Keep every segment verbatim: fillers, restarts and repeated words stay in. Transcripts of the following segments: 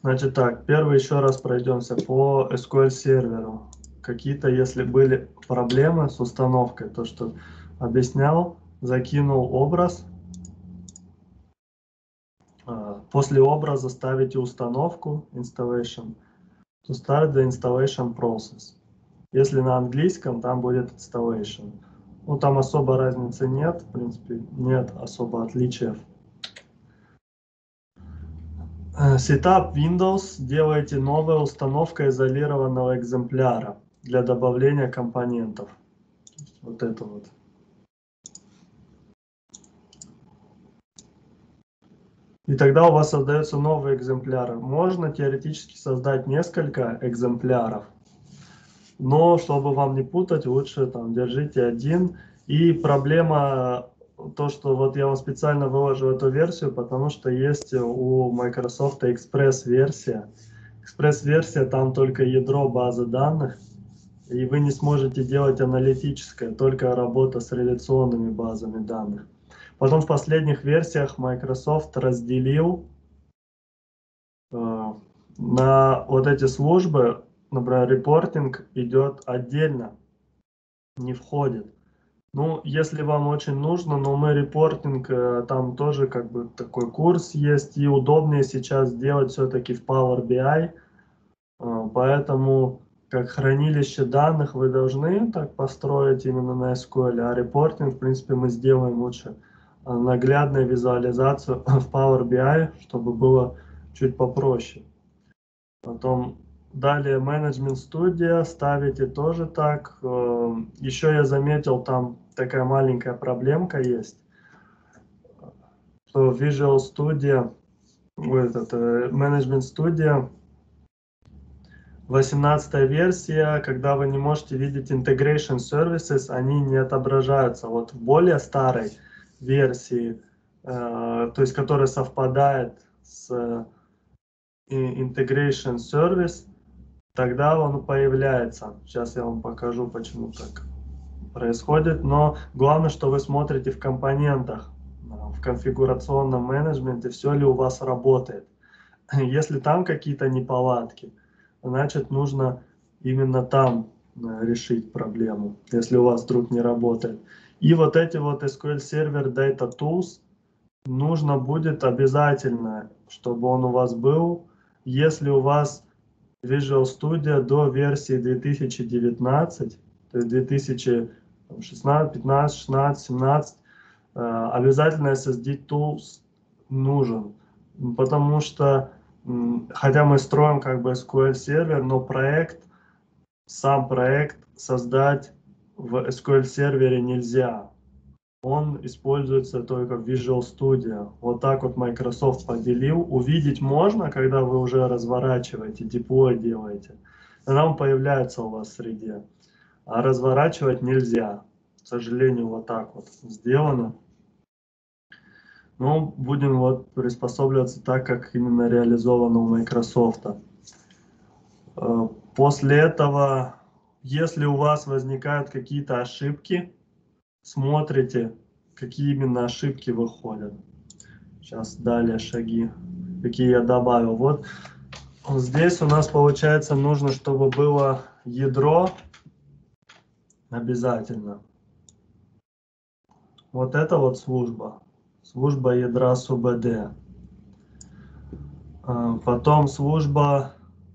Значит так, первый еще раз пройдемся по эс ку эль серверу. Какие-то, если были проблемы с установкой, то что объяснял, закинул образ. После образа ставите установку installation. To start the installation process. Если на английском, там будет installation. Ну, там особо разницы нет, в принципе, нет особо отличия. Setup Windows делаете новая установка изолированного экземпляра для добавления компонентов. Вот это вот. И тогда у вас создается новый экземпляр. Можно теоретически создать несколько экземпляров, но чтобы вам не путать, лучше там держите один. И проблема то, что вот я вам специально выложу эту версию, потому что есть у Microsoft экспресс-версия. Экспресс-версия, там только ядро базы данных, и вы не сможете делать аналитическое, только работа с реляционными базами данных. Потом в последних версиях Microsoft разделил э, на вот эти службы, например, репортинг идет отдельно, не входит. Ну, если вам очень нужно, но мы репортинг, э, там тоже как бы такой курс есть, и удобнее сейчас делать все-таки в Power би ай, э, поэтому как хранилище данных вы должны так построить именно на эс ку эль, а репортинг, в принципе, мы сделаем лучше наглядную визуализацию в Power би ай, чтобы было чуть попроще. Потом далее менеджмент студия ставите тоже так. Еще я заметил, там такая маленькая проблемка есть, что Visual Studio, этот менеджмент студия, восемнадцатая версия, когда вы не можете видеть Integration Services, они не отображаются. Вот в более старой версии, э, то есть которая совпадает с Integration Service, тогда он появляется. Сейчас я вам покажу, почему так происходит. Но главное, что вы смотрите в компонентах, в конфигурационном менеджменте, все ли у вас работает. Если там какие-то неполадки, значит нужно именно там решить проблему, если у вас вдруг не работает. И вот эти вот эс ку эль Server Data Tools нужно будет обязательно, чтобы он у вас был, если у вас Visual Studio до версии две тысячи девятнадцать, то есть две тысячи шестнадцать, пятнадцать, шестнадцать, семнадцать, обязательно эс эс ди Tools нужен, потому что хотя мы строим как бы эс ку эль сервер, но проект, сам проект создать в эс ку эль сервере нельзя. Он используется только в Visual Studio. Вот так вот Microsoft поделил. Увидеть можно, когда вы уже разворачиваете, деплой делаете. Тогда он появляется у вас в среде. А разворачивать нельзя. К сожалению, вот так вот сделано. Но будем вот приспосабливаться так, как именно реализовано у Microsoft. После этого, если у вас возникают какие-то ошибки, смотрите, какие именно ошибки выходят. Сейчас далее шаги, какие я добавил. Вот здесь у нас получается нужно, чтобы было ядро обязательно. Вот это вот служба. Служба ядра эс у бэ дэ. Потом служба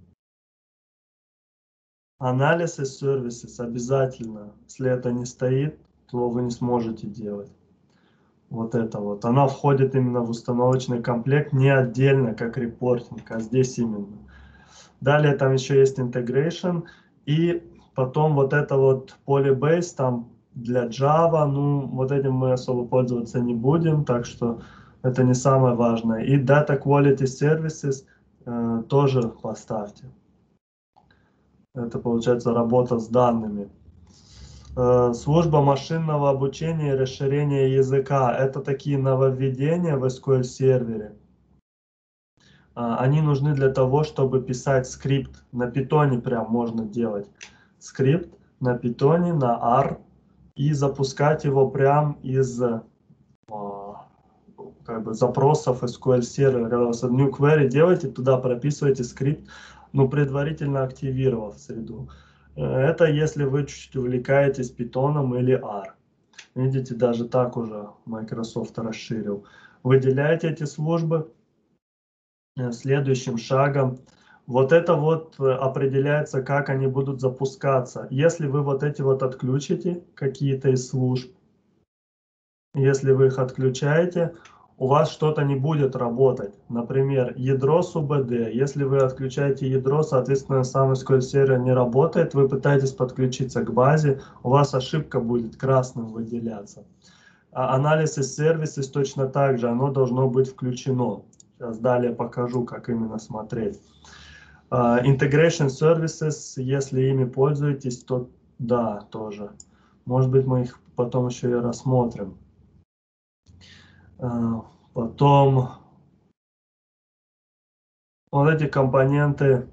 Analysis Services обязательно. Если это не стоит, то вы не сможете делать. Вот это вот. Она входит именно в установочный комплект, не отдельно, как репортинг, а здесь именно. Далее там еще есть Integration. И потом вот это вот Polybase там для Java. Ну, вот этим мы особо пользоваться не будем, так что это не самое важное. И Data Quality Services э, тоже поставьте. Это получается работа с данными. Служба машинного обучения и расширения языка. Это такие нововведения в эс ку эль сервере. Они нужны для того, чтобы писать скрипт. На питоне прям можно делать скрипт. На питоне, на ар. И запускать его прям из как бы запросов эс ку эль Server. Когда у вас new query делаете, туда прописываете скрипт, ну, предварительно активировав среду. Это если вы чуть-чуть увлекаетесь питоном или ар. Видите, даже так уже Microsoft расширил. Выделяете эти службы. Следующим шагом. Вот это вот определяется, как они будут запускаться. Если вы вот эти вот отключите, какие-то из служб, если вы их отключаете, у вас что-то не будет работать. Например, ядро с у бэ дэ. Если вы отключаете ядро, соответственно, сам эс ку эль Server не работает, вы пытаетесь подключиться к базе, у вас ошибка будет красным выделяться. А Analysis Services точно так же, оно должно быть включено. Сейчас далее покажу, как именно смотреть. Uh, Integration Services, если ими пользуетесь, то да, тоже. Может быть, мы их потом еще и рассмотрим. Uh, потом вот эти компоненты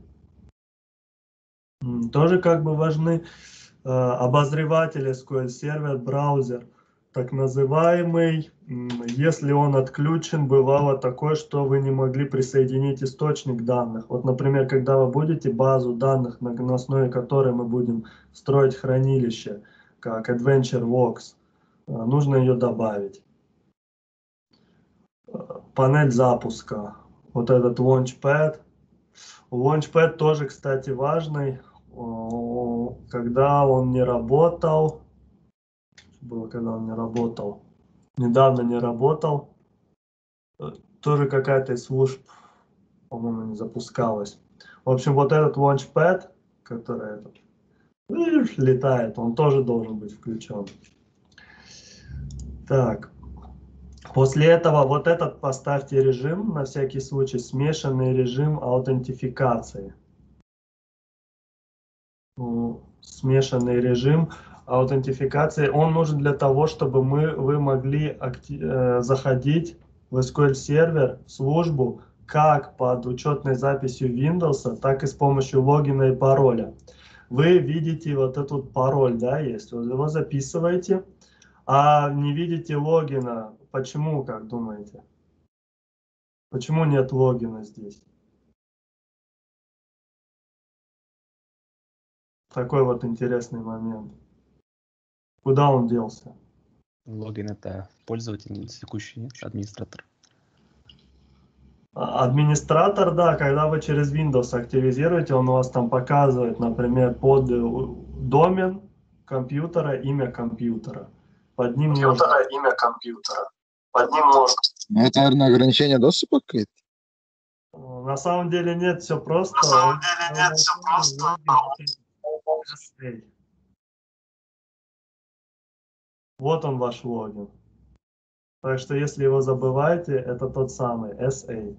тоже как бы важны. Uh, обозреватель эс ку эль Server, браузер, так называемый. Если он отключен, бывало такое, что вы не могли присоединить источник данных. Вот, например, когда вы будете базу данных, на основе которой мы будем строить хранилище, как AdventureWorks, нужно ее добавить. Панель запуска. Вот этот Launchpad. Launchpad тоже, кстати, важный. Когда он не работал, было, когда он не работал, недавно не работал, тоже какая-то из служб, по-моему, не запускалась. В общем, вот этот Launchpad, который этот, летает, он тоже должен быть включен. Так. После этого вот этот поставьте режим, на всякий случай, смешанный режим аутентификации. Смешанный режим аутентификации, он нужен для того, чтобы мы, вы могли актив, э, заходить в эс ку эль Server, в службу, как под учетной записью Windows, так и с помощью логина и пароля. Вы видите вот этот пароль, да, есть, вот его записываете, а не видите логина. Почему, как думаете? Почему нет логина здесь? Такой вот интересный момент. Куда он делся? Логин — это пользователь, текущий администратор. Администратор, да, когда вы через Windows активизируете, он у вас там показывает, например, под домен компьютера, имя компьютера. Под ним компьютера, можно... имя компьютера. Под ним можно... Это, наверное, ограничение доступа какое-то? На самом деле нет, все просто. На самом деле нет, все просто. Вот он, ваш логин. Так что если его забываете, это тот самый эс эй.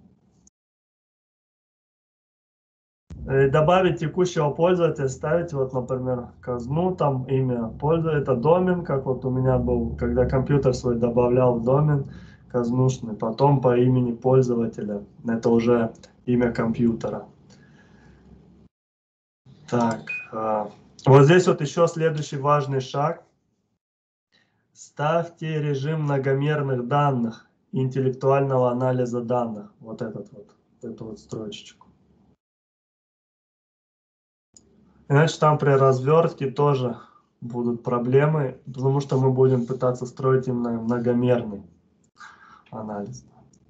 Добавить текущего пользователя, ставить, вот, например, казну, там имя пользователя, это домен, как вот у меня был, когда компьютер свой добавлял в домен казнушный, потом по имени пользователя, это уже имя компьютера. Так, вот здесь вот еще следующий важный шаг. Ставьте режим многомерных данных, интеллектуального анализа данных, вот этот вот, эту вот строчечку. Иначе там при развертке тоже будут проблемы, потому что мы будем пытаться строить именно многомерный анализ.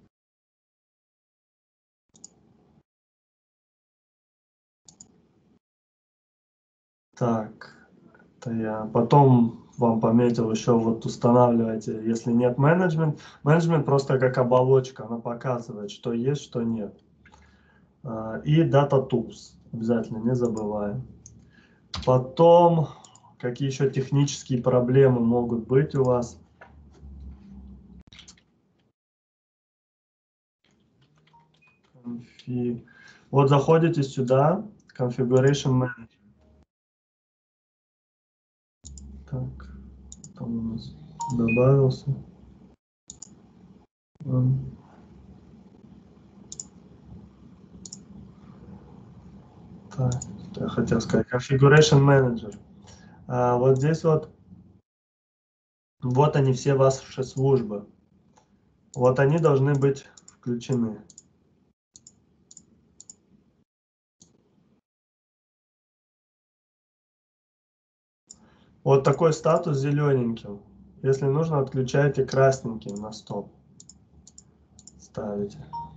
Так, это я потом вам пометил еще, вот устанавливайте, если нет менеджмент. Менеджмент просто как оболочка, она показывает, что есть, что нет. И Data Tools, обязательно не забываем. Потом, какие еще технические проблемы могут быть у вас. Конфиг. Вот заходите сюда, Configuration Manager. Так, там у нас добавился. Так, я хотел сказать, Configuration Manager. А, вот здесь вот, вот они все ваши службы. Вот они должны быть включены. Вот такой статус зелененьким. Если нужно, отключайте красненьким на стоп. Ставите.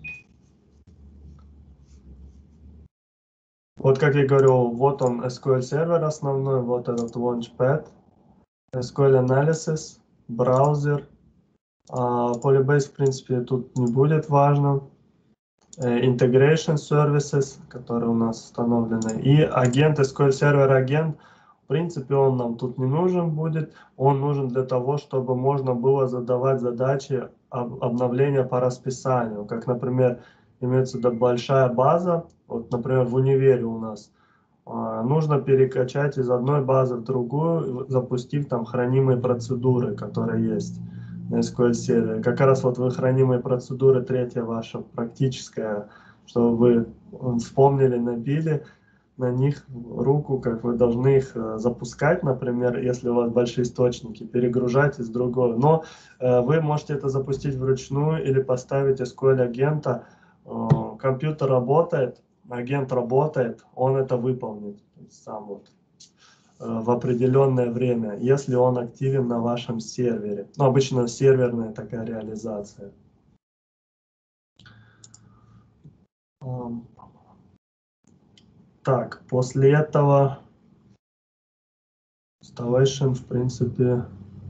Вот как я говорю, вот он эс ку эль сервер основной, вот этот Launchpad, эс ку эль Analysis, браузер. А, Polybase, в принципе, тут не будет важно. Integration Services, которые у нас установлены. И агент, эс ку эль Server агент, в принципе, он нам тут не нужен будет. Он нужен для того, чтобы можно было задавать задачи об обновления по расписанию. Как, например, имеется да, большая база. Вот, например, в универе у нас. Нужно перекачать из одной базы в другую, запустив там хранимые процедуры, которые есть на эс ку эль сервере. Как раз вот вы хранимые процедуры, третья ваша практическая, чтобы вы вспомнили, набили на них руку, как вы должны их запускать, например, если у вас большие источники, перегружать из другого. Но э, вы можете это запустить вручную или поставить эс ку эль агента. Э, компьютер работает, агент работает, он это выполнит сам вот в определенное время, если он активен на вашем сервере. Ну, обычно серверная такая реализация. Так, после этого installation, в принципе...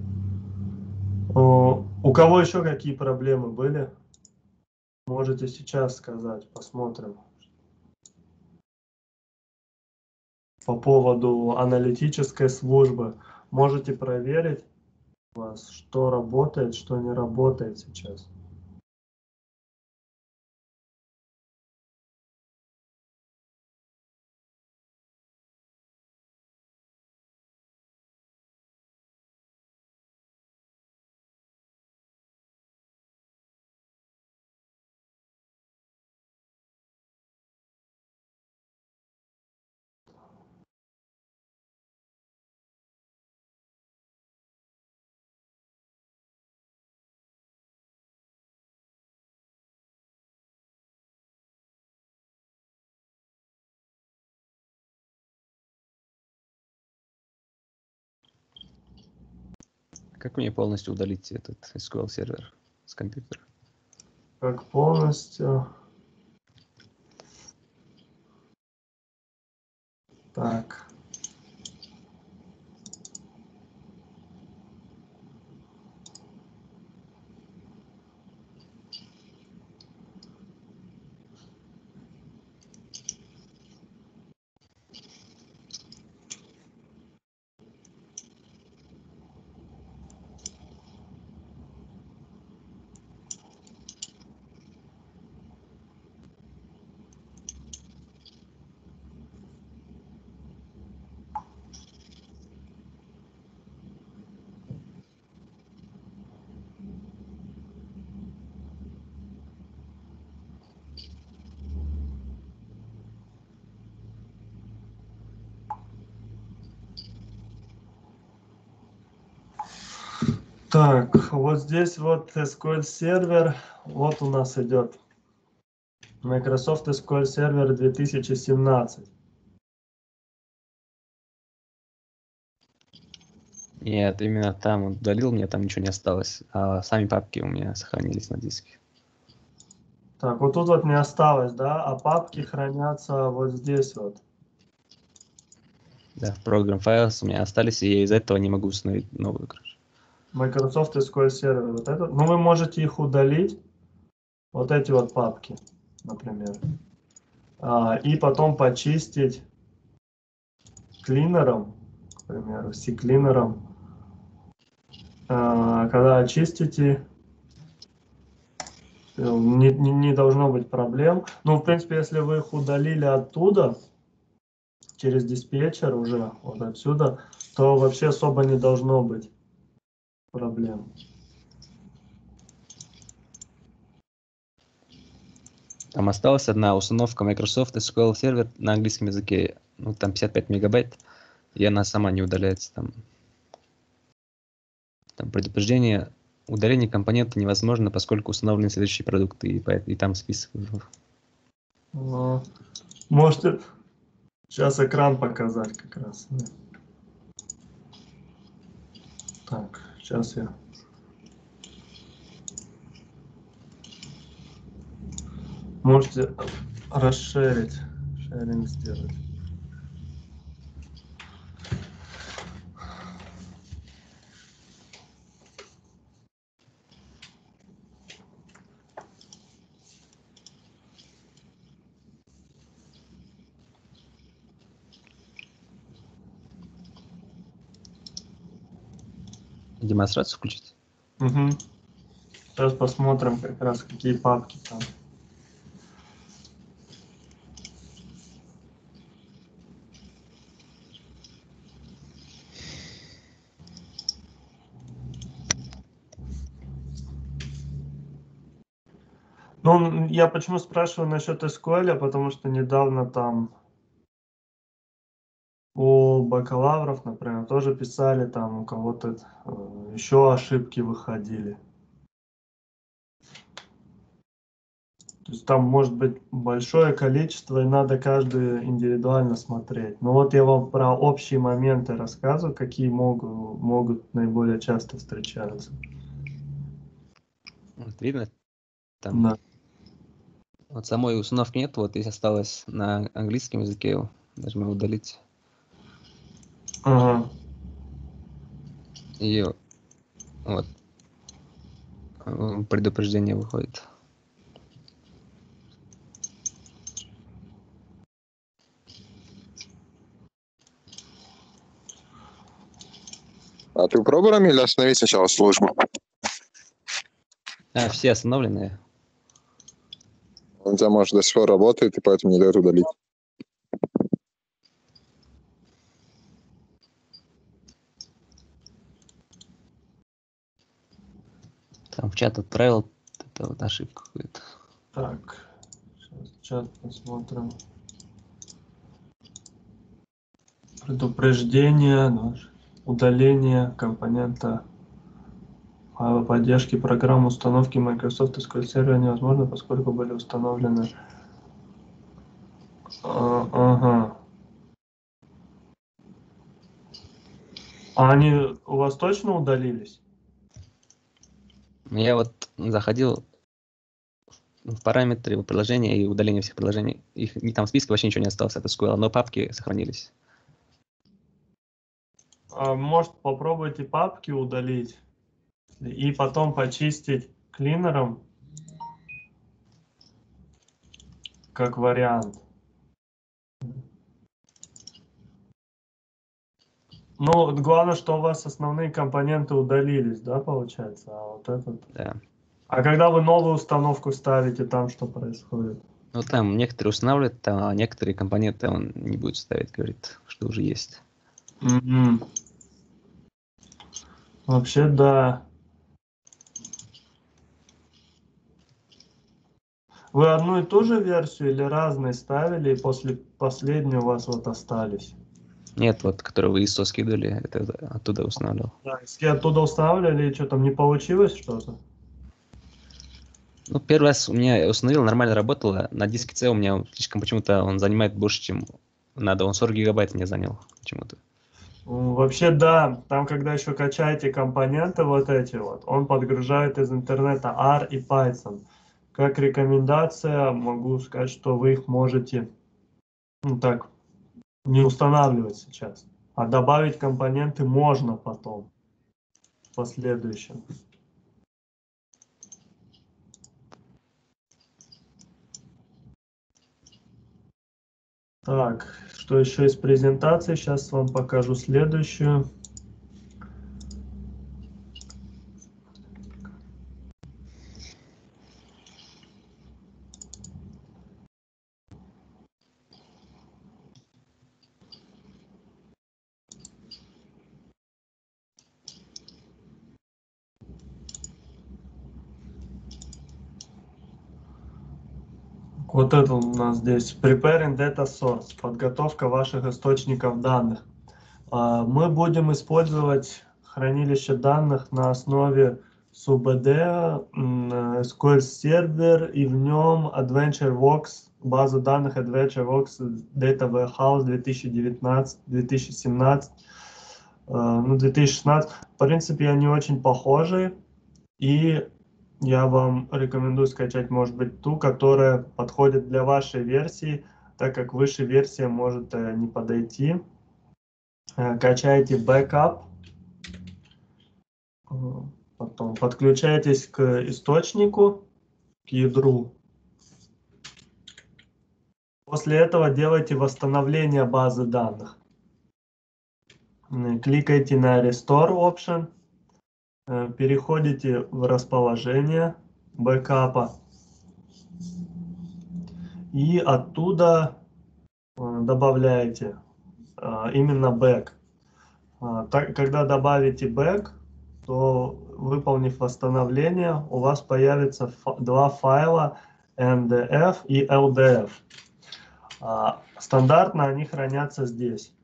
У кого еще какие проблемы были? Можете сейчас сказать, посмотрим. По поводу аналитической службы. Можете проверить у вас, что работает, что не работает сейчас. Как мне полностью удалить этот эс ку эль сервер с компьютера? Как полностью. Так. Так, вот здесь вот эс ку эль сервер, вот у нас идет Microsoft эс ку эль Server две тысячи семнадцать. Нет, именно там он удалил, мне там ничего не осталось, а сами папки у меня сохранились на диске. Так, вот тут вот не осталось, да, а папки хранятся вот здесь вот. Да, в Program Files у меня остались, и я из-за этого не могу установить новую, короче. Microsoft эс ку эль Server, вот это. Ну, вы можете их удалить, вот эти вот папки, например. А, и потом почистить клинером, к примеру, C-клинером. А, когда очистите, не, не, не должно быть проблем. Ну, в принципе, если вы их удалили оттуда, через диспетчер уже, вот отсюда, то вообще особо не должно быть проблем. Там осталась одна установка Microsoft эс ку эль Server на английском языке, ну там пятьдесят пять мегабайт, и она сама не удаляется. Там, там предупреждение удаление компонента невозможно, поскольку установлены следующие продукты, и, по- и там список вызовов. А, Можете сейчас экран показать как раз. да. Так, сейчас я. Можете расширить, шеринг сделать. Демонстрацию включить? Угу. Сейчас посмотрим как раз какие папки там. Ну, я почему спрашиваю насчет эс ку эль, потому что недавно там у бакалавров, например, тоже писали, там у кого-то э, еще ошибки выходили. То есть там может быть большое количество, и надо каждую индивидуально смотреть. Но вот я вам про общие моменты рассказываю, какие могут, могут наиболее часто встречаться. Вот видно? Там Да. вот самой установки нет, вот здесь осталось на английском языке, нажмем удалить. Ага. И вот э, предупреждение выходит. А ты пробовал или остановить сначала службу? А, все остановленные. Он у тебя, может, до сих пор работает, и поэтому не дает удалить. Там в чат отправил, это вот ошибка какая-то. Так, сейчас чат посмотрим. Предупреждение, наш- удаление компонента файла поддержки программ установки Microsoft эс ку эль Server невозможно, поскольку были установлены. А, ага. А они у вас точно удалились? Я вот заходил в параметры в приложения и удаление всех приложений. Их не там в списке вообще ничего не осталось от эс ку эль, но папки сохранились. А, может, попробуйте папки удалить и потом почистить клинером, как вариант. Ну, главное, что у вас основные компоненты удалились, да, получается? А вот этот. Да. А когда вы новую установку ставите, там что происходит? Ну там некоторые устанавливают, там, а некоторые компоненты он не будет ставить, говорит, что уже есть. Мгм. Вообще, да. Вы одну и ту же версию или разные ставили, и после последней у вас вот остались? Нет, вот, который вы из ай эс о скидывали, это оттуда устанавливал. Да, если оттуда устанавливали, и что там не получилось что-то? Ну, первый раз у меня установил, нормально работало. На диске C у меня слишком почему-то он занимает больше, чем надо. Он сорок гигабайт мне занял почему-то. М, Вообще, да, там, когда еще качаете компоненты вот эти вот, он подгружает из интернета ар и Python. Как рекомендация, могу сказать, что вы их можете, ну так, не устанавливать сейчас, а добавить компоненты можно потом, в последующем. Так, что еще из презентации? Сейчас вам покажу следующую. Вот это у нас здесь. Preparing Data Source. Подготовка ваших источников данных. А, Мы будем использовать хранилище данных на основе субд, эс ку эль Server и в нем AdventureWorks, база данных AdventureWorks Data Warehouse две тысячи девятнадцать — две тысячи семнадцать, ну, две тысячи шестнадцать. В принципе, они очень похожи, и я вам рекомендую скачать, может быть, ту, которая подходит для вашей версии, так как выше версия может не подойти. Качайте бэкап. Потом подключайтесь к источнику, к ядру. После этого делайте восстановление базы данных. Кликайте на Restore Option, переходите в расположение бэкапа и оттуда добавляете именно бэк. Когда добавите бэк, то, выполнив восстановление, у вас появятся два файла эн ди эф и эл ди эф. Стандартно они хранятся здесь.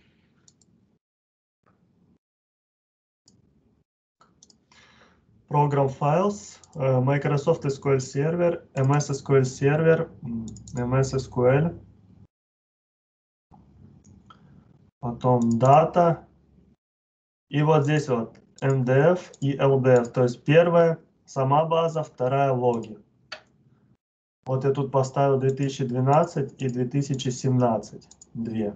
Program Files, Microsoft эс ку эль Server, эм эс эс ку эль Server, эм эс эс ку эль, потом Data, и вот здесь вот эн ди эф и эл ди эф, то есть первая сама база, вторая логи. Вот я тут поставил две тысячи двенадцать и две тысячи семнадцать, две.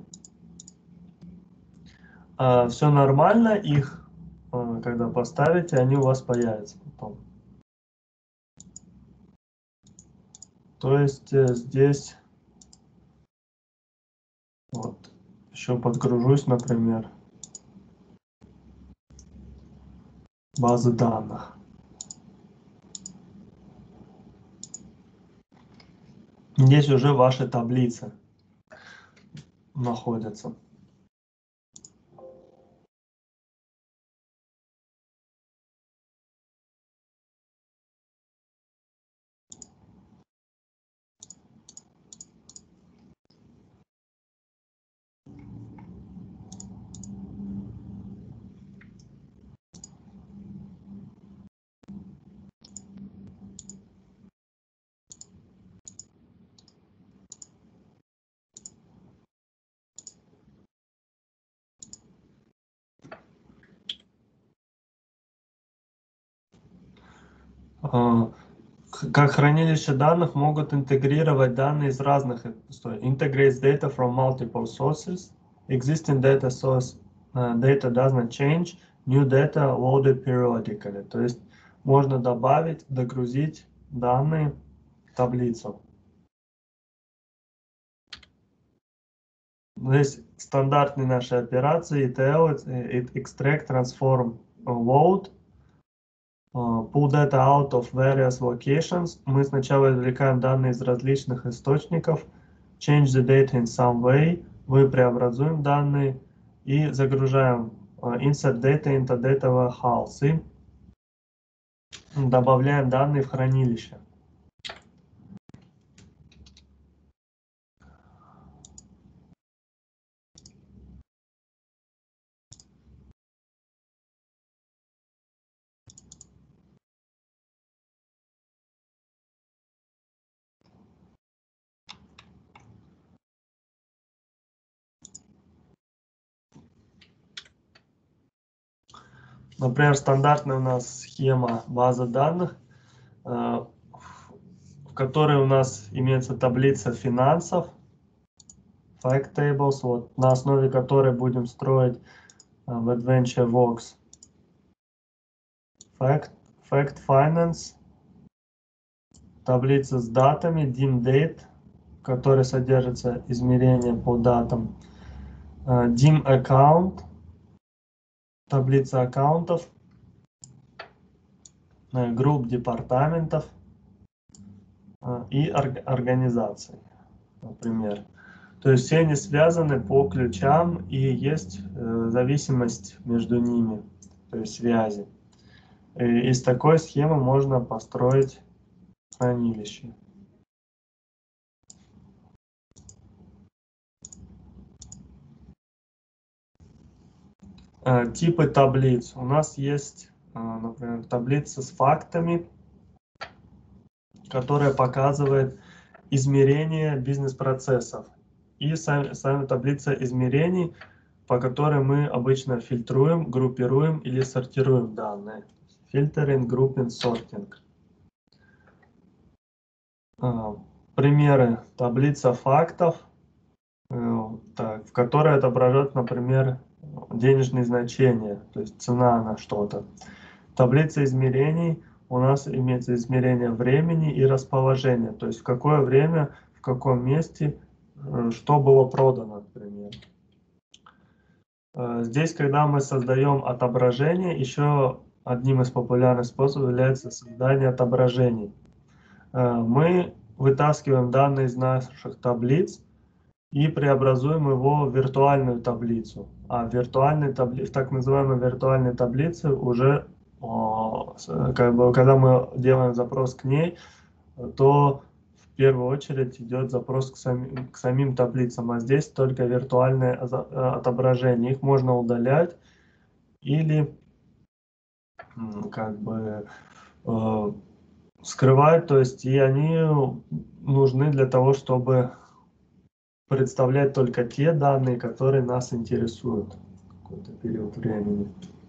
А, все нормально, их, когда поставите, они у вас появятся потом. То есть здесь, вот, еще подгружусь, например, базы данных. Здесь уже ваши таблицы находятся. Как хранилище данных могут интегрировать данные из разных источников. Integrates data from multiple sources. Existing data source uh, data doesn't change. New data loaded periodically. То есть можно добавить, догрузить данные в таблицу. Здесь стандартные наши операции: и ти эл, extract, transform, load. Uh, pull data out of various locations. Мы сначала извлекаем данные из различных источников. Change the data in some way. Мы преобразуем данные и загружаем. Uh, insert data into data warehouse. И добавляем данные в хранилище. Например, стандартная у нас схема базы данных, в которой у нас имеется таблица финансов, fact tables, вот, на основе которой будем строить в AdventureWorks fact, fact finance, таблица с датами, dim date, в которой содержится измерение по датам, dim account, таблица аккаунтов, групп департаментов и организаций, например. То есть все они связаны по ключам и есть зависимость между ними, то есть связи. И из такой схемы можно построить хранилище. Типы таблиц. У нас есть например, таблица с фактами, которая показывает измерение бизнес-процессов. И сами, сами таблица измерений, по которой мы обычно фильтруем, группируем или сортируем данные. Фильтринг, группинг, сортинг. Примеры. Таблица фактов, так, в которой отображают, например, денежные значения, то есть цена на что-то. Таблица измерений, у нас имеется измерение времени и расположения, то есть в какое время, в каком месте, что было продано, например. Здесь, когда мы создаем отображение, еще одним из популярных способов является создание отображений. Мы вытаскиваем данные из наших таблиц и преобразуем его в виртуальную таблицу. А в, виртуальной табли... в так называемой виртуальной таблице уже, как бы, когда мы делаем запрос к ней, то в первую очередь идет запрос к самим, к самим таблицам, а здесь только виртуальное отображение. Их можно удалять или как бы э, скрывать, то есть и они нужны для того, чтобы представлять только те данные, которые нас интересуют в какой-то период времени.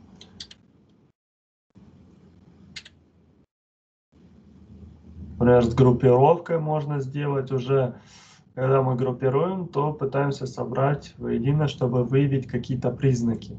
Например, с группировкой можно сделать уже, когда мы группируем, то пытаемся собрать воедино, чтобы выявить какие-то признаки.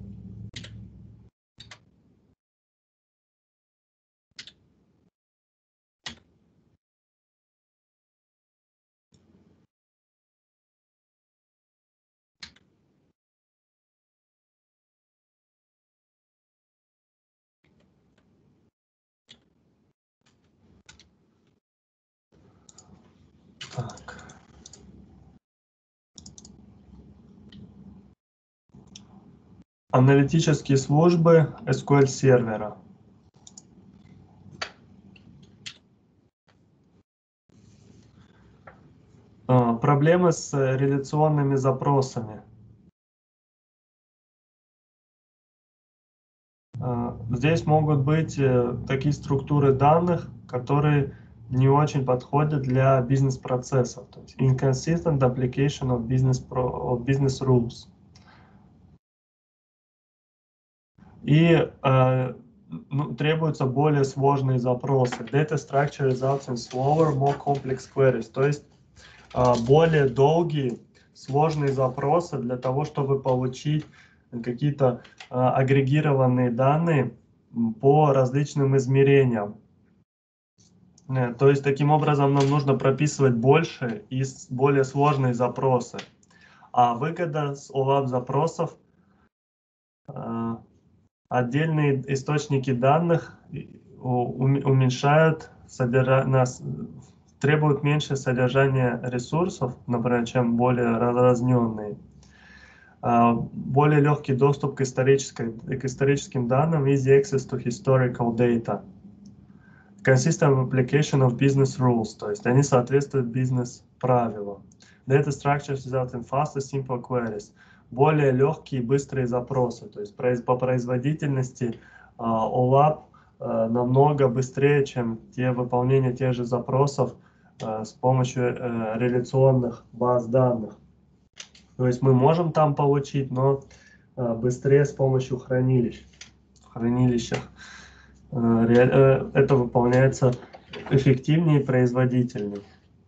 Так. Аналитические службы эс ку эль сервера. Проблемы с реляционными запросами. Здесь могут быть такие структуры данных, которые не очень подходят для бизнес-процессов. То есть inconsistent application of business, of business rules. И э, ну, требуются более сложные запросы. Data structure results in slower, more complex queries. То есть э, более долгие, сложные запросы для того, чтобы получить какие-то э, агрегированные данные по различным измерениям. То есть таким образом нам нужно прописывать больше и более сложные запросы. А выгода с о лап запросов, э, отдельные источники данных уменьшают, нас, требуют меньше содержания ресурсов, например, чем более разразненные. Более легкий доступ к, исторической, к историческим данным, easy access to historical data. Consistent application of business rules, то есть они соответствуют бизнес-правилам. Data structures result in faster, simple queries. Более легкие и быстрые запросы, то есть по производительности о лап намного быстрее, чем те выполнения тех же запросов с помощью реляционных баз данных. То есть мы можем там получить, но быстрее с помощью хранилищ. В хранилищах это выполняется эффективнее и производительнее.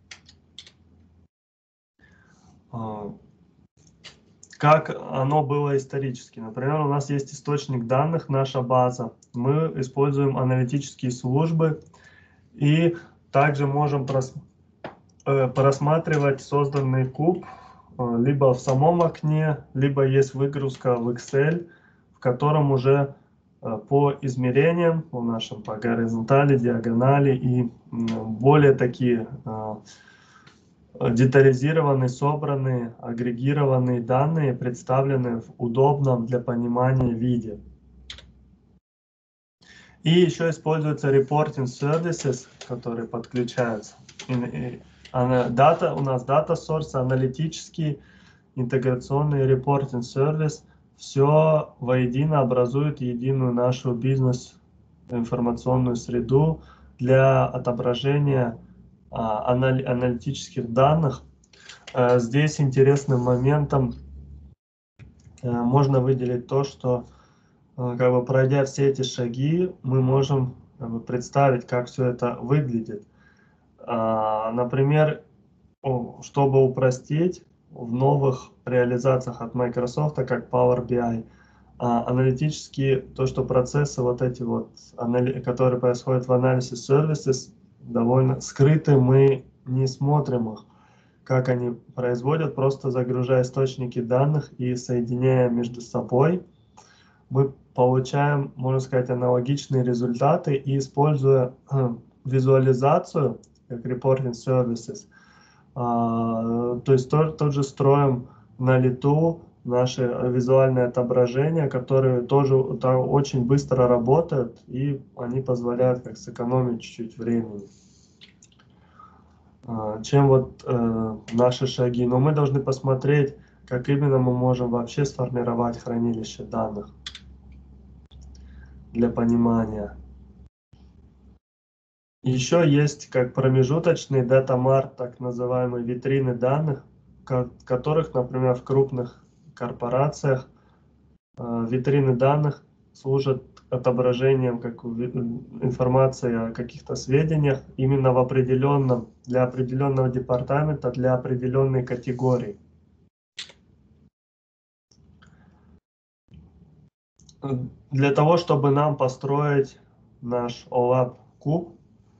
Как оно было исторически. Например, у нас есть источник данных, наша база. Мы используем аналитические службы и также можем прос, э, просматривать созданный куб э, либо в самом окне, либо есть выгрузка в Excel, в котором уже э, по измерениям, по нашим по горизонтали, диагонали и э, более такие э, детализированные, собранные, агрегированные данные представлены в удобном для понимания виде. И еще используются reporting services, которые подключаются. Data, у нас data source, аналитический, интеграционный reporting service. Все воедино образует единую нашу бизнес информационную среду для отображения а, анали аналитических данных. А, здесь интересным моментом а, можно выделить то, что а, как бы пройдя все эти шаги, мы можем как бы представить, как все это выглядит. А, например, чтобы упростить в новых реализациях от Microsoft, как Power би ай, а, аналитические, то, что процессы вот эти вот, которые происходят в Analysis Services, довольно скрыты, мы не смотрим их, как они производят, просто загружая источники данных и соединяя между собой, мы получаем, можно сказать, аналогичные результаты, и используя э, визуализацию, как Reporting Services, а, то есть то, тот же строим на лету наши визуальные отображения, которые тоже там очень быстро работают, и они позволяют как сэкономить чуть-чуть времени, а, чем вот э, наши шаги. Но мы должны посмотреть, как именно мы можем вообще сформировать хранилище данных для понимания. Еще есть как промежуточный дата-март, так называемые витрины данных, которых, например, в крупных корпорациях э, витрины данных служат отображением как информации о каких-то сведениях именно в определенном, для определенного департамента, для определенной категории. Для того, чтобы нам построить наш олап Cube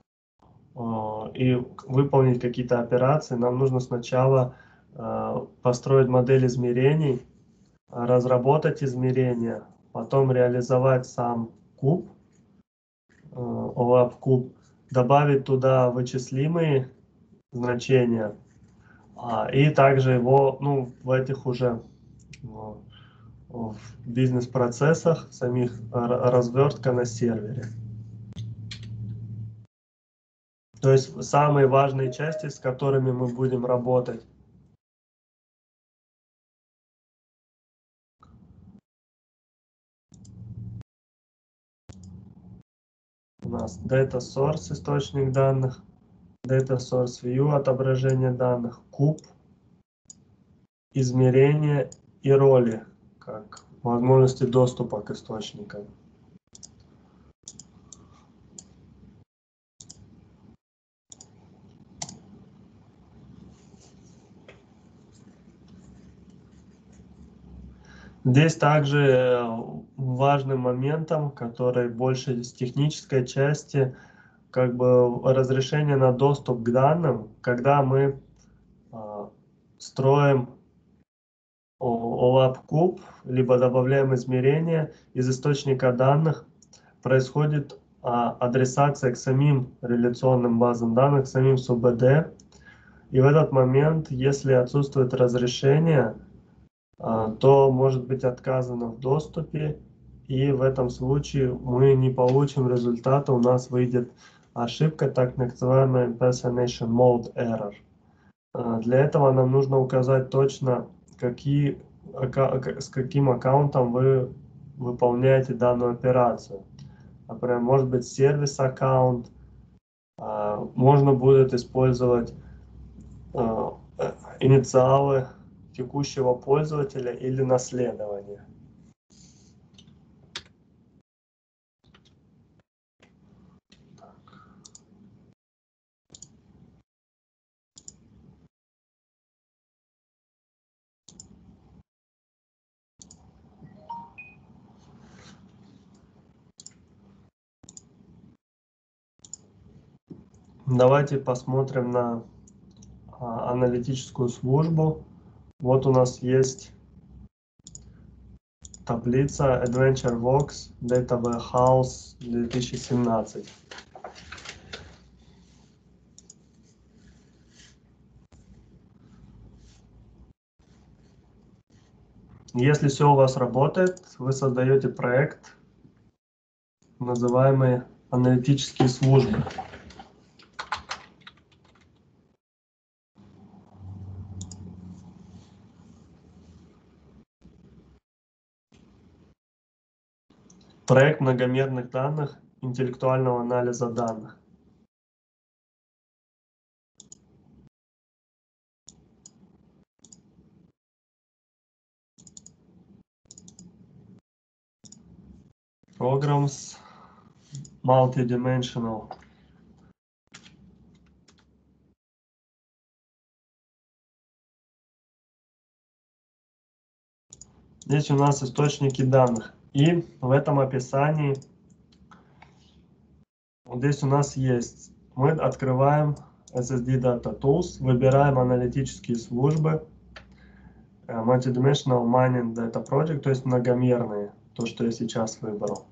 и выполнить какие-то операции, нам нужно сначала построить модель измерений, разработать измерения, потом реализовать сам куб, олап Cube, добавить туда вычислимые значения, и также его, ну, в этих уже в бизнес-процессах самих развертка на сервере. То есть самые важные части, с которыми мы будем работать. У нас Data Source, источник данных, Data Source View, отображение данных, куб, измерения и роли, как возможности доступа к источникам. Здесь также важным моментом, который больше с технической части, как бы разрешение на доступ к данным, когда мы э, строим олап Cube, либо добавляем измерения из источника данных, происходит а, адресация к самим реляционным базам данных, к самим СУБД. И в этот момент, если отсутствует разрешение, а, то может быть отказано в доступе, и в этом случае мы не получим результата, у нас выйдет ошибка, так называемая Impersonation Mode Error. А, для этого нам нужно указать точно, какие, с каким аккаунтом вы выполняете данную операцию. Например, может быть сервис аккаунт, можно будет использовать инициалы текущего пользователя или наследование. Давайте посмотрим на а, аналитическую службу. Вот у нас есть таблица AdventureWorks Data Warehouse две тысячи семнадцать. Если все у вас работает, вы создаете проект, называемый аналитические службы. Проект многомерных данных интеллектуального анализа данных. Programs multidimensional. Здесь у нас источники данных. И в этом описании вот здесь у нас есть. Мы открываем эс эс ди Data Tools, выбираем аналитические службы, Multidimensional Mining Data Project, то есть многомерные, то, что я сейчас выбрал.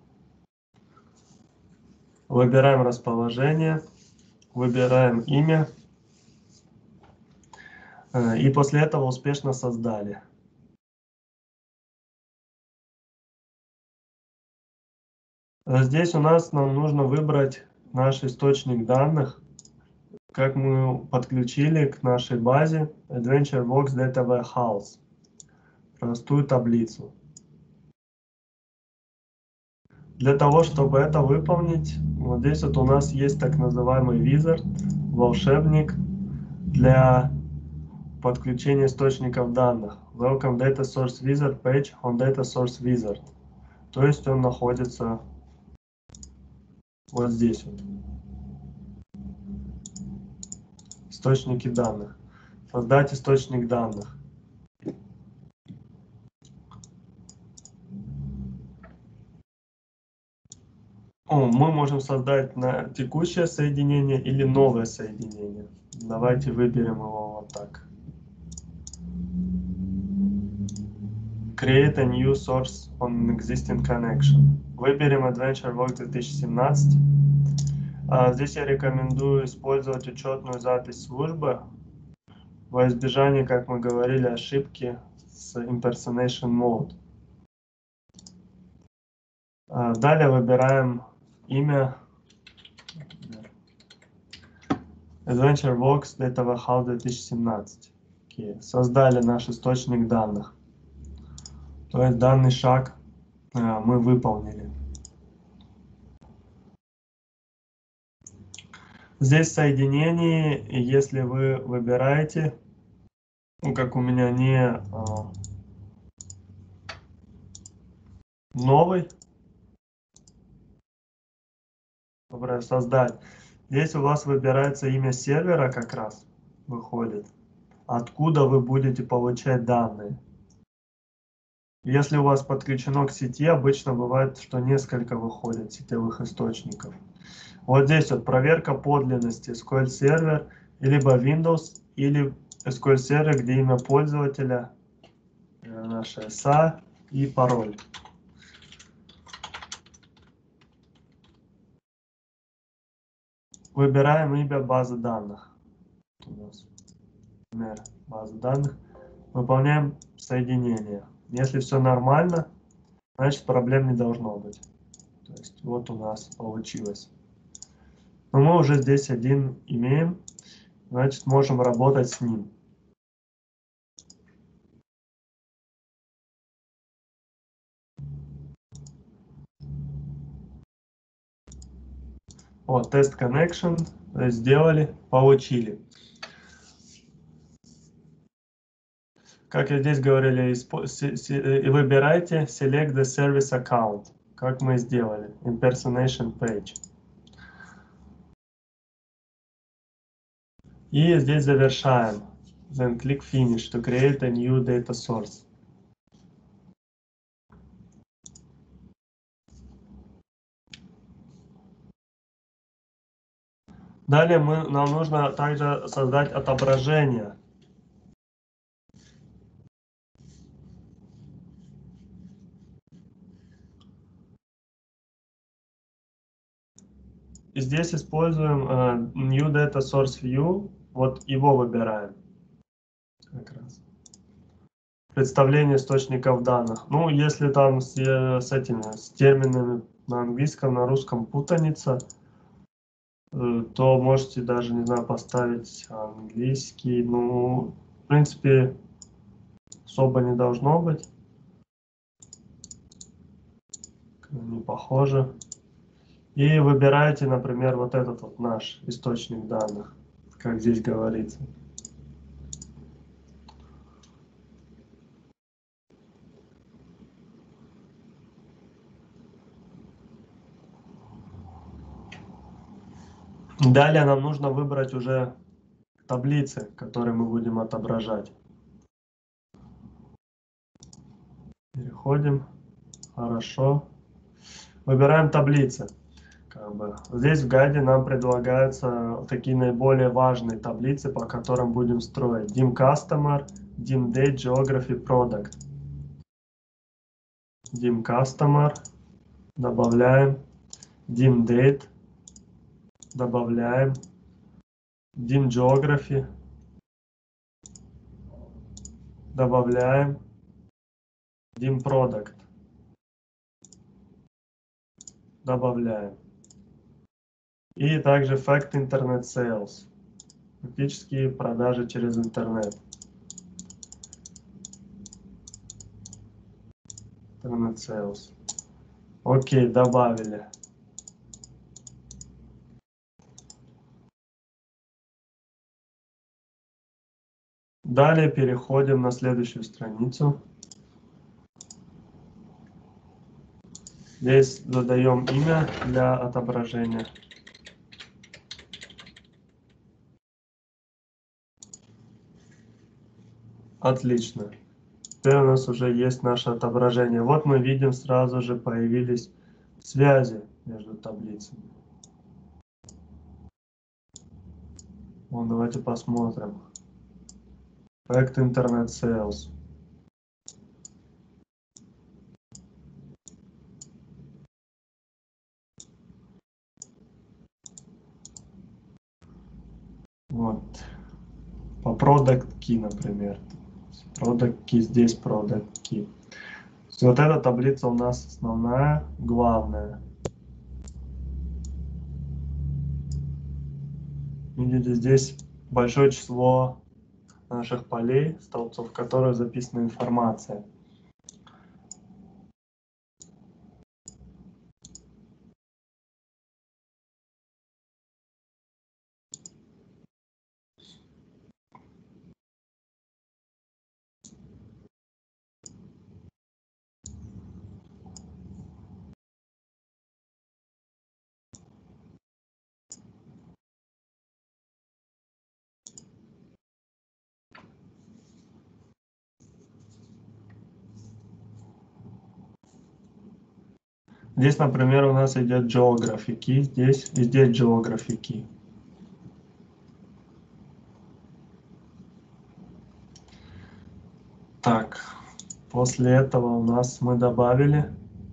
Выбираем расположение, выбираем имя. И после этого успешно создали. Здесь у нас нам нужно выбрать наш источник данных, как мы подключили к нашей базе AdventureWorks Data Warehouse, простую таблицу. Для того, чтобы это выполнить, вот здесь вот у нас есть так называемый wizard, волшебник для подключения источников данных. Welcome Data Source Wizard page on Data Source Wizard. То есть он находится вот здесь вот. Источники данных. Создать источник данных. О, мы можем создать на текущее соединение или новое соединение. Давайте выберем его вот так. Create a new source on an existing connection. Выберем AdventureWorks две тысячи семнадцать. А здесь я рекомендую использовать учетную запись службы во избежание, как мы говорили, ошибки с impersonation mode. А далее выбираем имя AdventureWorks Data Warehouse две тысячи семнадцать. Okay. Создали наш источник данных. То есть данный шаг э, мы выполнили. Здесь в соединении, если вы выбираете, ну, как у меня не э, новый, доброе, создать, здесь у вас выбирается имя сервера как раз, выходит, откуда вы будете получать данные. Если у вас подключено к сети, обычно бывает, что несколько выходит сетевых источников. Вот здесь вот проверка подлинности эс ку эль Server, либо Windows, или эс ку эль Server, где имя пользователя, наша эс а и пароль. Выбираем имя базы данных. У нас, например, база данных. Выполняем соединение. Если все нормально, значит проблем не должно быть. То есть вот у нас получилось. Но мы уже здесь один имеем, значит можем работать с ним. Вот, тест connection сделали, получили. Как я здесь говорили, выбирайте Select the Service Account, как мы сделали, Impersonation Page. И здесь завершаем. Then click Finish to create a new data source. Далее мы, нам нужно также создать отображение. И здесь используем uh, New Data Source View. Вот его выбираем. Как раз. Представление источников данных. Ну, если там с, с этими с терминами на английском, на русском путаница, то можете даже, не знаю, поставить английский. Ну, в принципе, особо не должно быть. Не похоже. И выбираете, например, вот этот вот наш источник данных, как здесь говорится. Далее нам нужно выбрать уже таблицы, которые мы будем отображать. Переходим. Хорошо. Выбираем таблицы. Как бы. Здесь в гайде нам предлагаются такие наиболее важные таблицы, по которым будем строить. dim Customer, dim Date, Geography, Product. dim Customer. Добавляем. dim Date. Добавляем. dim Geography. Добавляем. dim Product. Добавляем. И также Fact Internet Sales. Фактически продажи через интернет. Internet Sales. Окей, добавили. Далее переходим на следующую страницу. Здесь задаем имя для отображения. Отлично. Теперь у нас уже есть наше отображение. Вот мы видим, сразу же появились связи между таблицами. Вот, давайте посмотрим. Fact Internet Sales. Вот. По Product Key, например. Product Key, здесь Product Key. Вот эта таблица у нас основная, главная. Видите, здесь большое число наших полей, столбцов, в которых записана информация. Здесь, например, у нас идет Geography Key, здесь и здесь Geography Key. Так, после этого у нас мы добавили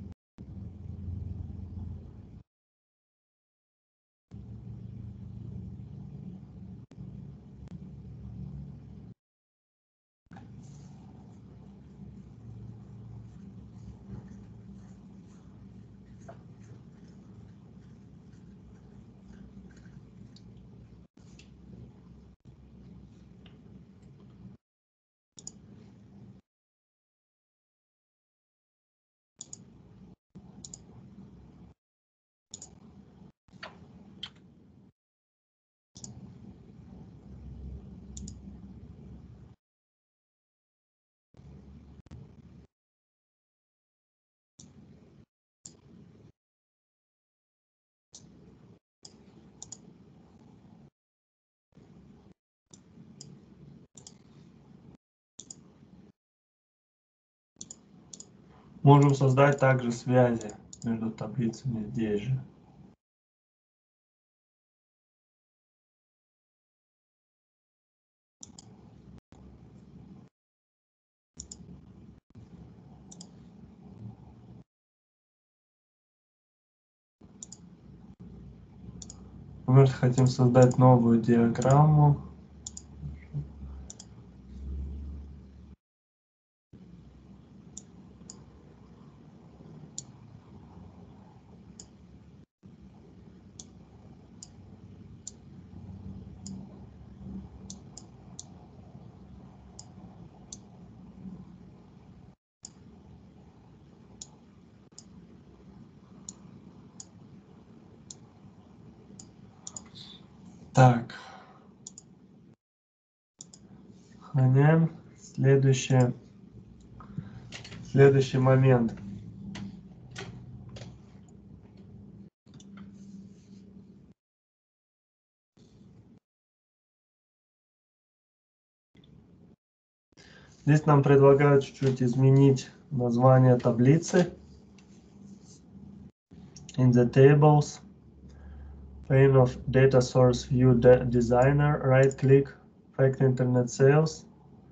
Можем создать также связи между таблицами здесь же. Мы хотим создать новую диаграмму. Сохраняем. Следующее. Следующий момент. Здесь нам предлагают чуть-чуть изменить название таблицы. In the tables, pane of data source view designer, right click, fact internet sales.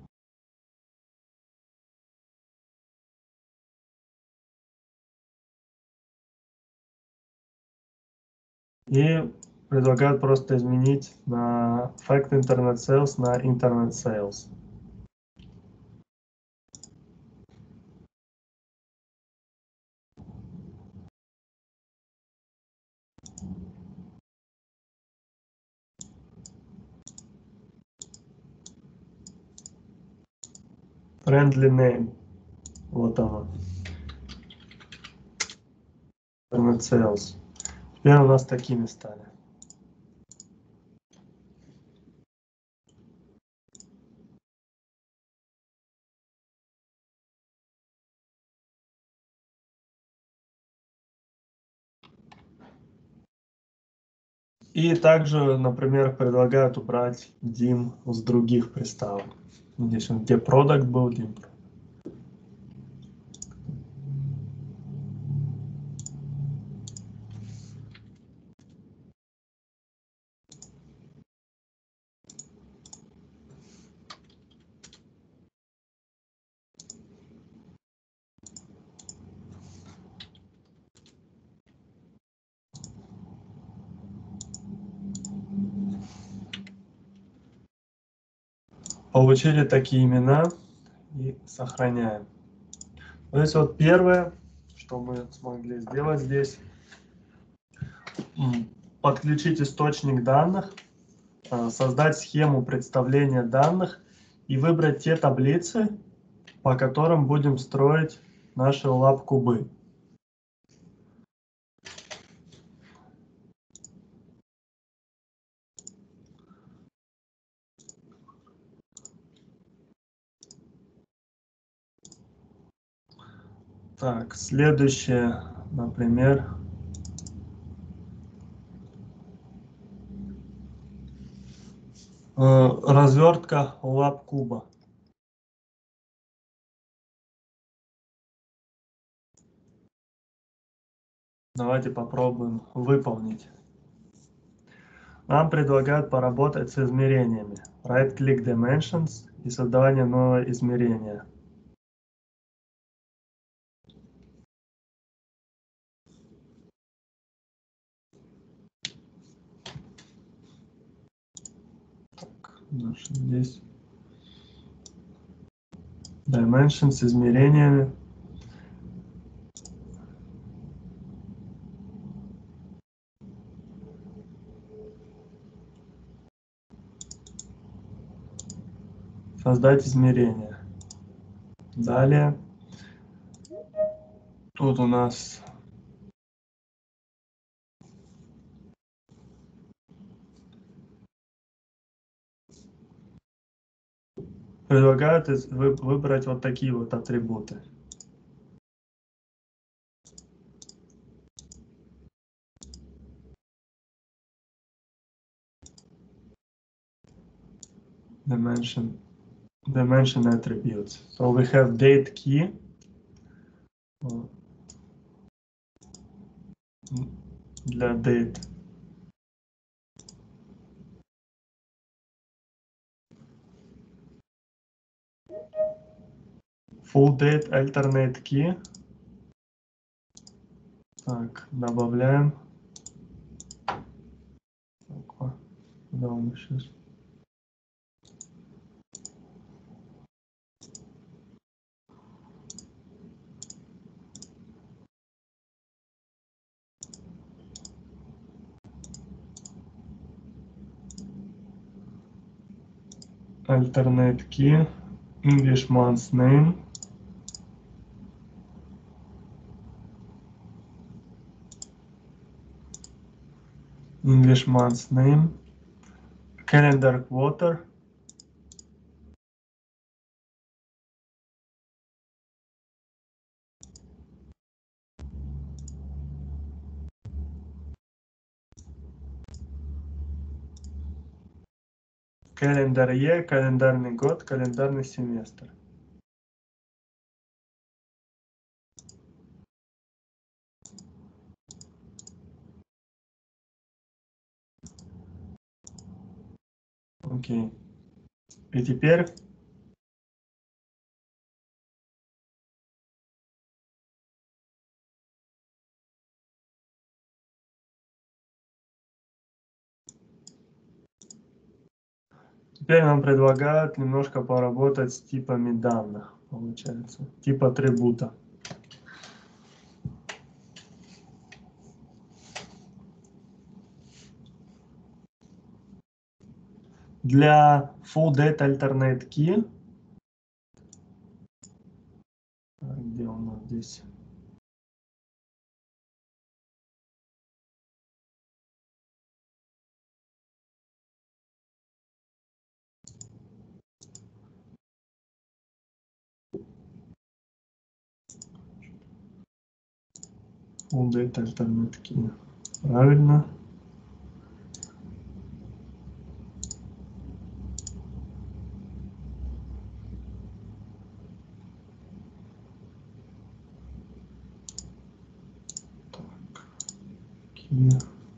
И предлагают просто изменить на fact internet sales на internet sales. Friendly name. Вот оно. Internet sales. Теперь у нас такими стали. И также, например, предлагают убрать dim с других приставок. Здесь он, где product был, dim. Получили такие имена и сохраняем. То есть вот первое, что мы смогли сделать здесь, подключить источник данных, создать схему представления данных и выбрать те таблицы, по которым будем строить наши о лап кубы. Так, следующее, например, развертка о лап куба. Давайте попробуем выполнить. Нам предлагают поработать с измерениями. Right-click Dimensions и создавание нового измерения. Так, здесь Dimensions с измерениями. Создать измерение. Далее. Тут у нас предлагают выбрать вот такие вот атрибуты. Dimension, dimension attributes. So we have date key. Для date. Full date alternate key. Так, добавляем. Так, куда он сейчас? Alternate key. English month's name. English month's name. Calendar quarter. Календарье, календарный год, календарный семестр. Окей. И теперь Теперь нам предлагают немножко поработать с типами данных, получается, тип атрибута. Для full date alternate key, где у нас здесь? Full date alternate key. Правильно. Так. Key.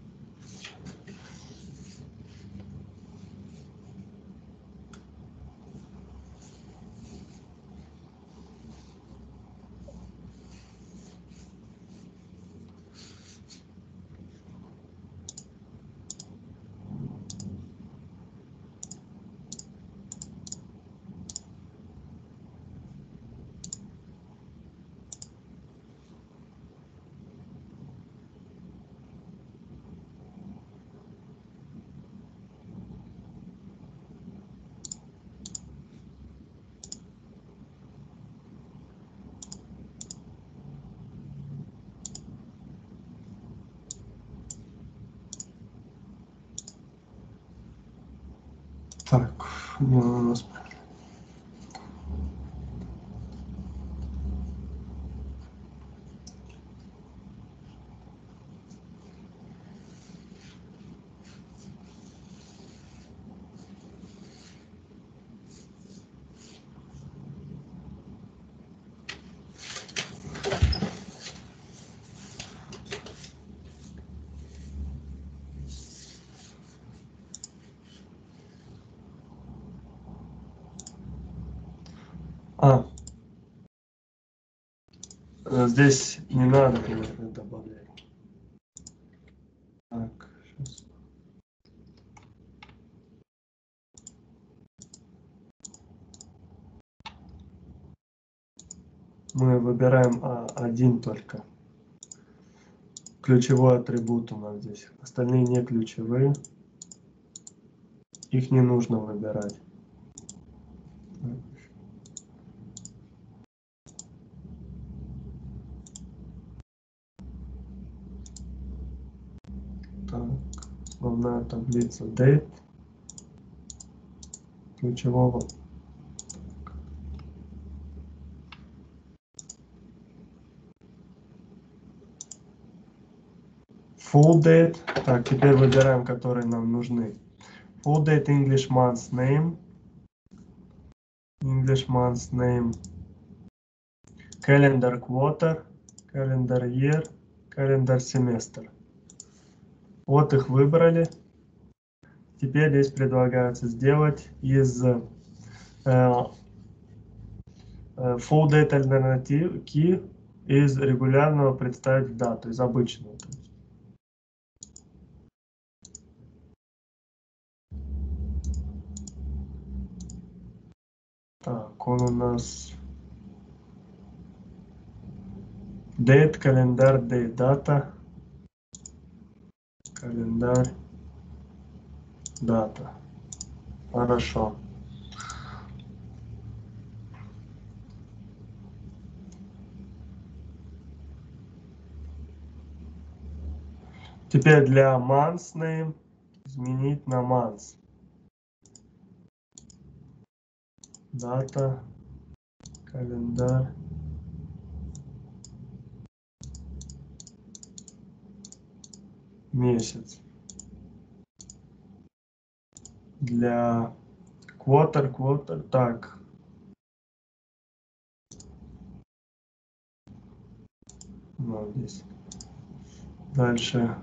Так, ну, у нас... А, здесь не надо, конечно, добавлять. Так, сейчас. Мы выбираем а, один только. Ключевой атрибут у нас здесь. Остальные не ключевые. Их не нужно выбирать. Так, основная таблица date. Ключевого. Full date. Так, теперь выбираем, которые нам нужны. Full date English month name. English month name. Calendar quarter. Calendar year. Calendar semester. Вот их выбрали. Теперь здесь предлагается сделать из э, full date alternative key из регулярного представить в дату, из обычного. Так, он у нас date, календарь, date, дата, календарь, дата. Хорошо. Теперь для month name изменить на month. Дата, календарь. Месяц. Для Quarter, quarter, так. Вот здесь. Дальше.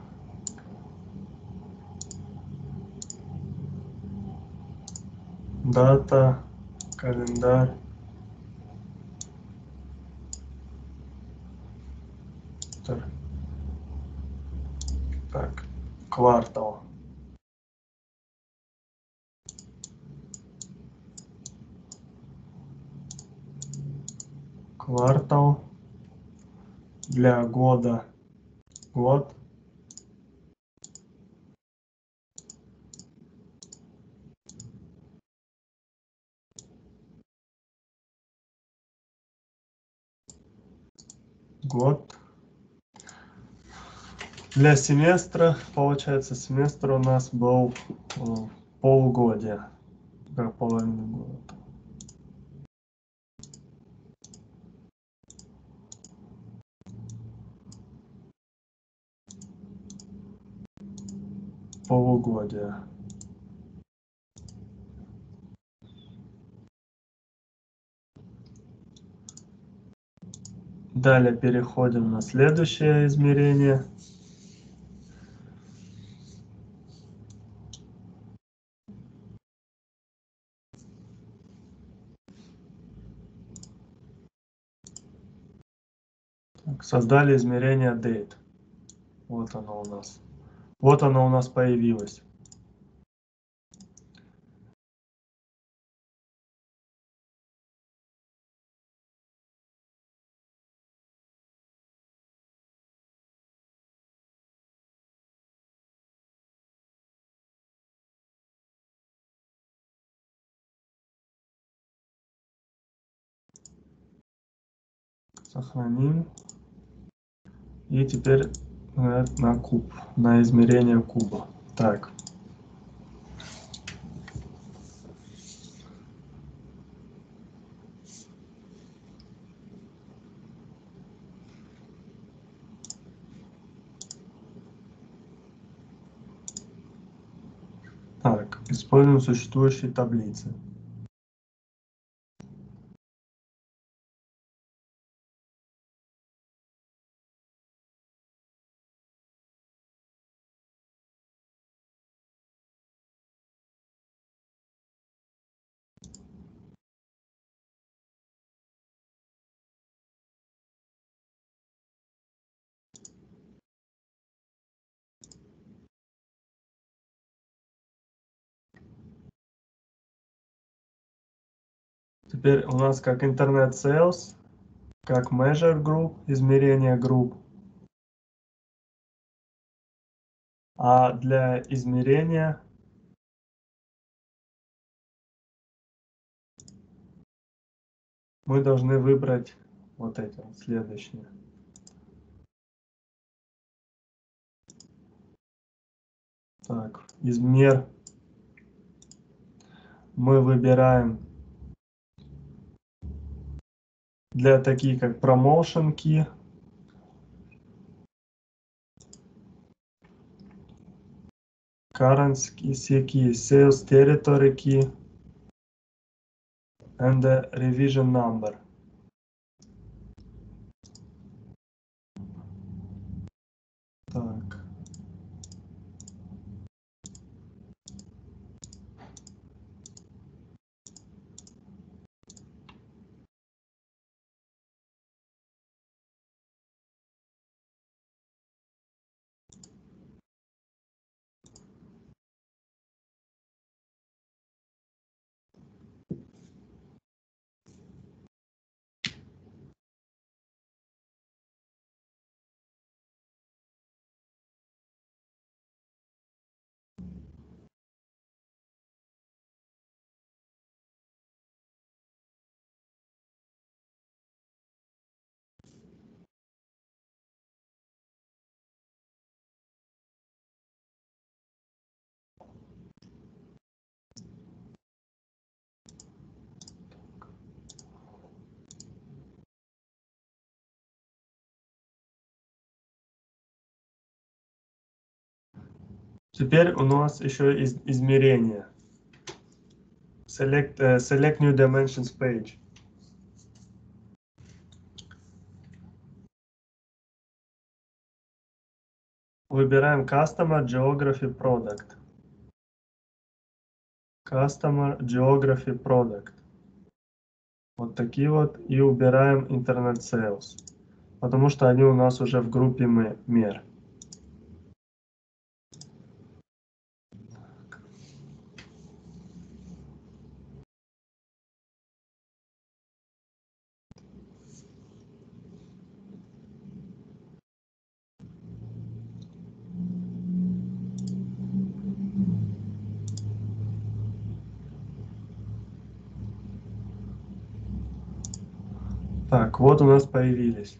Дата, календарь. Так, квартал. Квартал. Для года. Год. Год. Для семестра, получается, семестр у нас был э, полугодие. Как половина года. Полугодие. Далее переходим на следующее измерение. Так, создали измерение date. Вот оно у нас. Вот оно у нас появилось. Сохраним. И теперь на, на куб, на измерение куба. Так. Так, используем существующие таблицы. Теперь у нас как Internet Sales, как Measure Group, измерение групп. А для измерения мы должны выбрать вот эти вот следующие. Так, измер мы выбираем для таких как Promotion Key, Currency Key, Sales Territory Key and the Revision Number. Так. Теперь у нас еще из измерения. Select, uh, select new dimensions page. Выбираем Customer Geography Product. Customer Geography Product. Вот такие вот. И убираем Internet Sales. Потому что они у нас уже в группе мер. Так, вот у нас появились.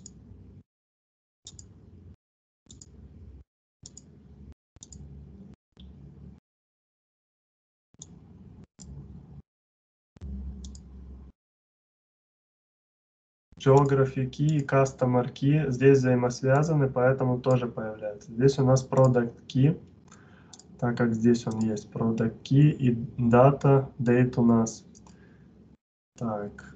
Geography Key и Customer Key здесь взаимосвязаны, поэтому тоже появляется. Здесь у нас Product Key, так как здесь он есть. Product Key и Data, Date у нас. Так.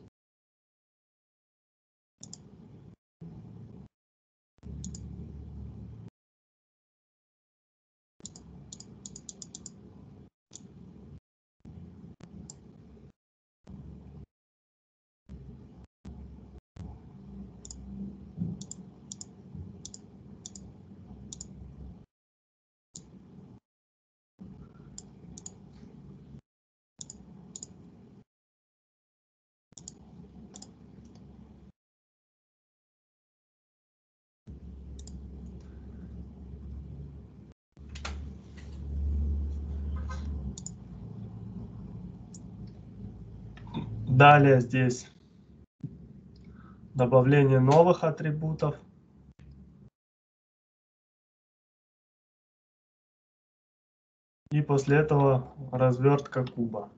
Далее здесь добавление новых атрибутов. И после этого развертка куба.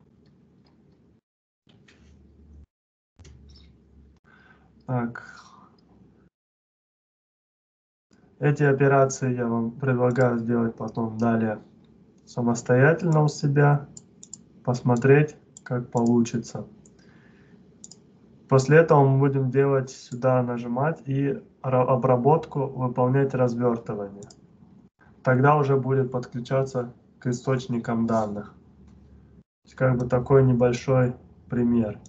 Так. Эти операции я вам предлагаю сделать потом далее самостоятельно у себя, посмотреть, как получится. После этого мы будем делать сюда, нажимать и обработку, выполнять развертывание. Тогда уже будет подключаться к источникам данных. Как бы такой небольшой пример.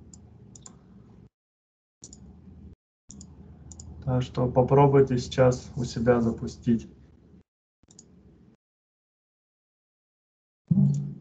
Так что попробуйте сейчас у себя запустить.